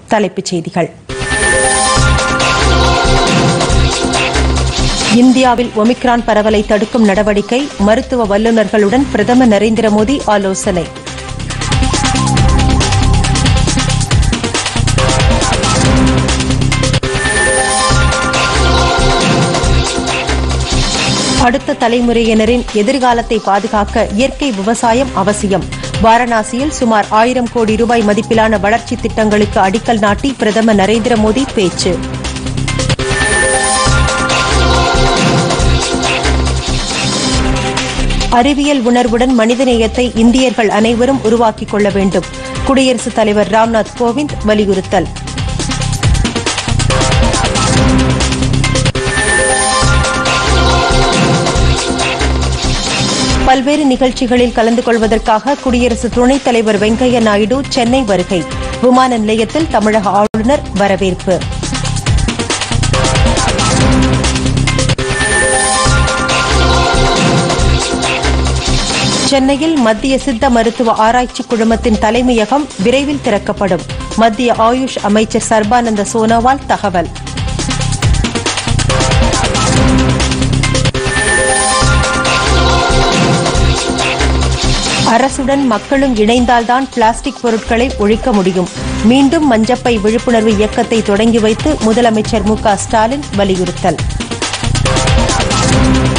தலைப்புச் செய்திகள். இந்தியாவில் ஒமிக்ரான் பரவலை தடுக்கும் நடவடிக்கை, மருத்துவ வல்லுநர்களுடன் பிரதமர் நரேந்திர மோடி ஆலோசனை. அடுத்த தலைமுறையினரின் எதிர்காலத்தை பாதுகாக்க இயற்கை விவசாயம் அவசியம். வாரணாசியில் சுமார் 1000 கோடி ரூபாய் மதிப்பிலான வளர்ச்சித் திட்டங்களுக்கு அடிக்கல் நாட்டி பிரதமர் நரேந்திர மோடி பேச்சு. அறிவியல் உணர்வுடன் மனிதநேயத்தை இந்தியர்கள் அனைவரும் உருவாக்கிக் கொள்ள வேண்டும். குடியரசுத் தலைவர் ராம்நாத் கோவிந்த் வலியுறுத்தல். பல்வேறு நிகழ்ச்சிகளில் கலந்து கொள்வதற்காக குடியரசு துணைத் தலைவர் வெங்கையா நாயுடு சென்னை வருகை. விமான நிலையத்தில் தமிழக ஆளுநர் வரவேற்பு. சென்னையில் மத்திய சித்த மருத்துவ ஆராய்ச்சி குழுமத்தின் தலைமையகம் விரைவில் திறக்கப்படும். மத்திய ஆயுஷ் அமைச்சர் சர்பானந்த சோனோவால் தகவல். அரசுடன் மக்களும் இணைந்தால்தான் பிளாஸ்டிக் பொருட்களை ஒழிக்க முடியும். மீண்டும் மஞ்சப்பை விழிப்புணர்வு இயக்கத்தை தொடங்கி வைத்து முதலமைச்சர் மு.க. ஸ்டாலின் வலியுறுத்தல்.